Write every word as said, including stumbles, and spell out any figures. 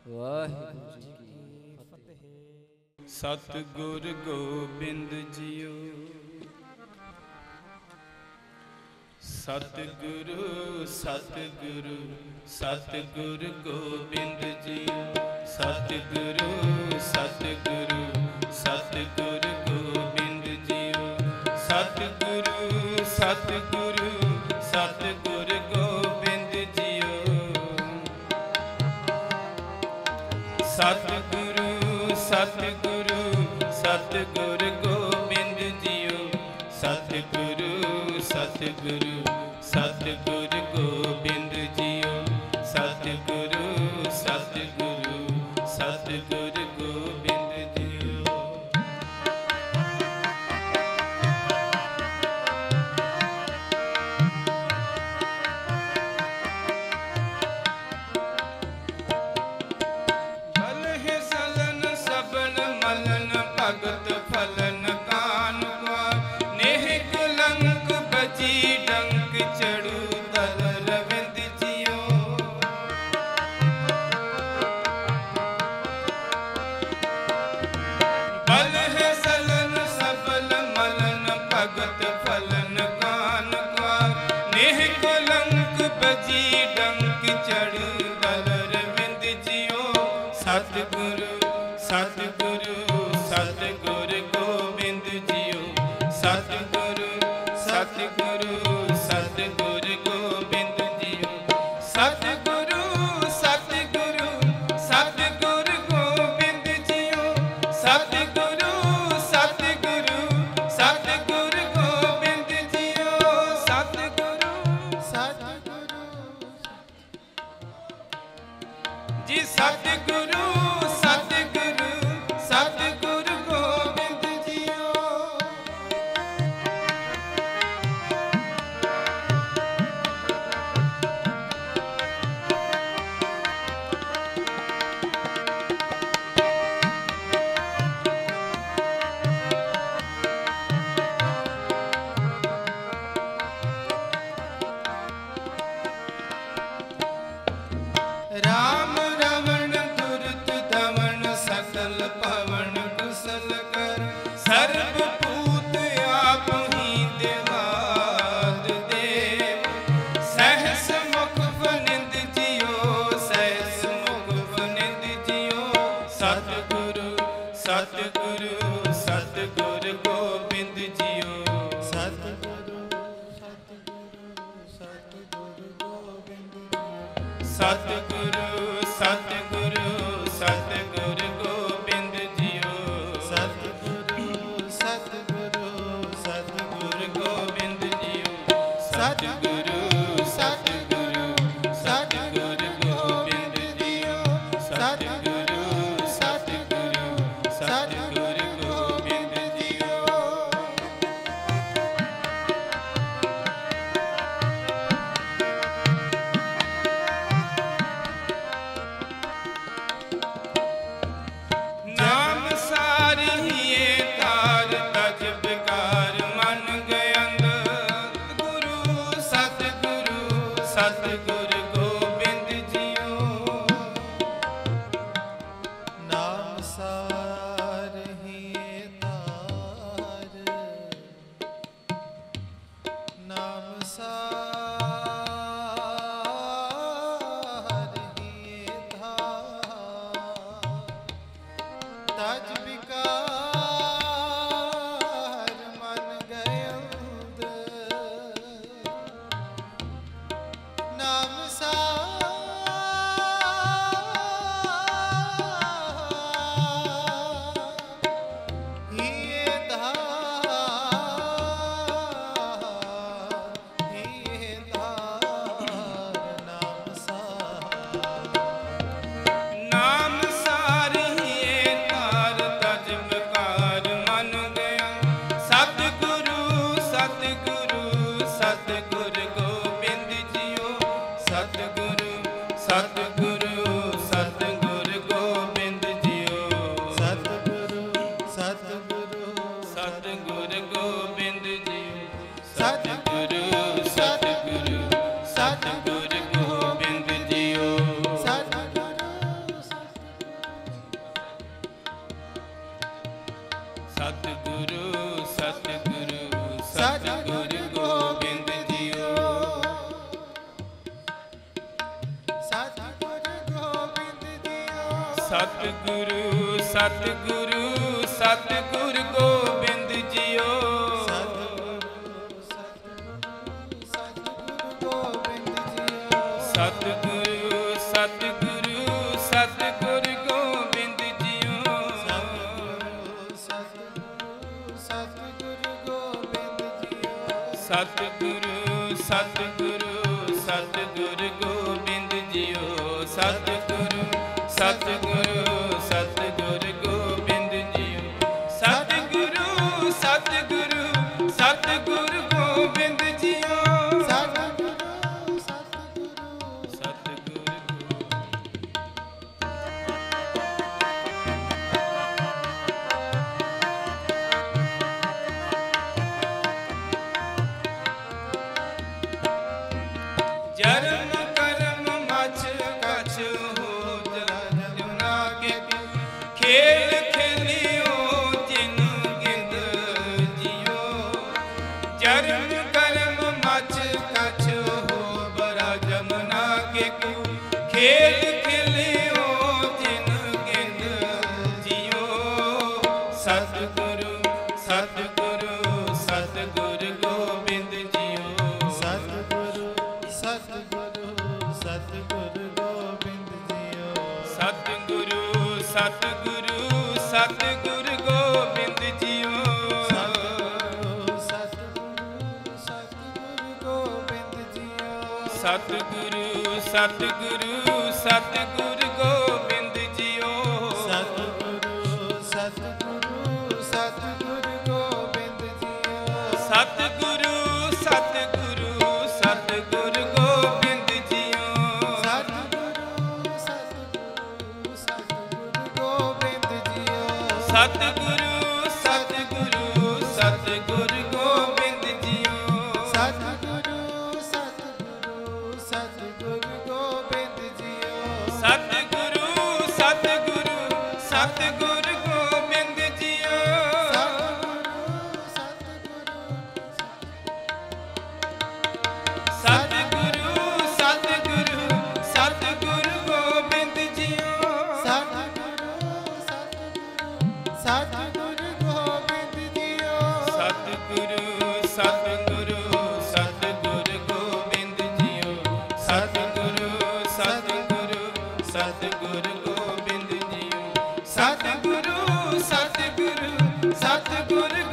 वाहिगुरु जी की फतेह। सतगुर गोबिंद जियो, सतगुरु सतगुरु सतगुरु गोबिंद जियो, सतगुरु सतगुरु सतगुरु गोबिंद जियो, सतगुरु सतगुरु सतगुरु गोबिंद जियो, सतगुरु सतगुरु सतगुरु गोबिंद जियो, सतगुरु सतगुरु सतगुरु गोबिंद जियो, सतगुरु सतगुरु सतगुरु गोबिंद जियो। भल है सलन सबन मलन भगत फलन कान को, नेह कलंक बची डंक चढ़ू दल रविंद जियो, भल है सलन सबल मलन भगत फलन कान को, नेह कलंक बची डंक चढ़ू दल रविंद जियो, सतगुरु सतगुरु सतगुरु गोबिंद जियो, सतगुरु सतगुरु सतगुरु गोबिंद जियो, सतगुरु सतगुरु सतगुरु गोबिंद जियो, सतगुरु सतगुरु सतगुरु गोबिंद जियो, सतगुरु सतगुरु जी, सतगुरु सतगुरु सतगुरु गोबिंद जियो। राम रमण दुरत धमन सकल पवन कुशल कर, सर्वभूत आपहि देवाद देव, सहस मुख फनिंद जियो, सहस मुख फनिंद जियो, सतगुरु सतगुरु सतगुरु गोबिंद जियो, सतगुरु सतगुरु सतगुरु गोबिंद, सतगुरु सतगुरु सतगुरु गोबिंद जियो, सतगुरु सतगुरु सतगुरु गोबिंद जियो, सतगुरु सतगुरु सतगुरु गोबिंद जियो, सतगुरु सतगुरु सतगुरु ਸਤਿਗੁਰੂ ਸਤਿਗੁਰੂ ਸਤਿਗੁਰ ਗੋਬਿੰਦ ਜੀਓ। ਸਤਿਗੁਰੂ ਗੋਬਿੰਦ ਜੀਓ। ਸਤਿਗੁਰੂ ਸਤਿਗੁਰੂ ਸਤਿਗੁਰ ਗੋਬਿੰਦ ਜੀਓ। ਸਤਿਗੁਰੂ ਸਤਿਗੁਰੂ ਸਤਿਗੁਰ ਗੋਬਿੰਦ ਜੀਓ। ਸਤਿਗੁਰੂ ਸਤਿਗੁਰੂ ਸਤਿਗੁਰ ਗੋਬਿੰਦ ਜੀਓ। ਸਤਿਗੁਰੂ ਸਤਿਗੁਰੂ ਸਤਿਗੁਰ ਗੋਬਿੰਦ ਜੀਓ। ਸਤਿਗੁਰੂ ਸਤਿਗੁਰੂ ਸਤਿਗੁਰ ਗੋਬਿੰਦ ਜੀਓ। ਜਰਮ ਕਰਮ ਮਛ ਕਛ ਹੋ ਜਨਾ ਕੇ ਖੇਲ ਖੇਲਿਓ ਜਿਨ ਗਿੰਦ ਜੀਓ। ਜਰਮ ਕਰਮ ਮਛ ਕਛ ਹੋ ਬਰਾ ਜਮਨਾ ਕੇ ਖੇਲ ਖੇਲਿਓ ਜਿਨ ਗਿੰਦ ਜੀਓ। ਸਤਿਗੁਰੂ ਸਤਿਗੁਰੂ ਸਤਿਗੁਰ ਗੋਬਿੰਦ ਜੀਓ। ਸਤਿਗੁਰੂ ਸਤਿਗੁਰੂ ਸਤਿਗੁਰ ਗੋਬਿੰਦ ਜੀਓ। ਸਤਿਗੁਰੂ ਸਤਿਗੁਰੂ ਸਤਿਗੁਰ ਗੋਬਿੰਦ ਜੀਓ। ਸਤਿਗੁਰੂ ਸਤਿਗੁਰੂ ਸਤਿਗੁਰ ਗੋਬਿੰਦ ਜੀਓ। ਸਤਿਗੁਰੂ ਸਤਿਗੁਰੂ ਸਤਿਗੁਰ ਗੋਬਿੰਦ ਜੀਓ। ਸਤਿਗੁਰੂ ਸਤਿਗੁਰੂ ਸਤਿਗੁਰ ਗੋਬਿੰਦ ਜੀਓ। ਸਤਿਗੁਰੂ ਸਤਿਗੁਰੂ ਸਤਿਗੁਰ ਗੋਬਿੰਦ ਜੀਓ। ਸਤਿਗੁਰੂ ਸਤਿਗੁਰੂ ਸਤਿਗੁਰ ਗੋਬਿੰਦ ਜੀਓ। ਸਤਿਗੁਰੂ ਸਤਿਗੁਰੂ ਸਤਿਗੁਰ ਗੋਬਿੰਦ ਜੀਓ। ਸਤਿਗੁਰੂ ਸਤਿਗੁਰੂ ਸਤਿਗੁਰੂ ਸਤਿਗੁਰ ਗੋਬਿੰਦ ਜੀਓ। ਸਤਿਗੁਰੂ ਗੋਬਿੰਦ ਜੀਓ। ਸਤਿਗੁਰੂ ਸਤਿਗੁਰੂ ਸਤਿਗੁਰ ਗੋਬਿੰਦ ਜੀਓ। ਸਤਿਗੁਰੂ ਸਤਿਗੁਰੂ ਸਤਿਗੁਰ ਗੋਬਿੰਦ ਜੀਓ। ਸਤਿਗੁਰੂ ਸਤਿਗੁਰੂ ਸਤਿਗੁਰ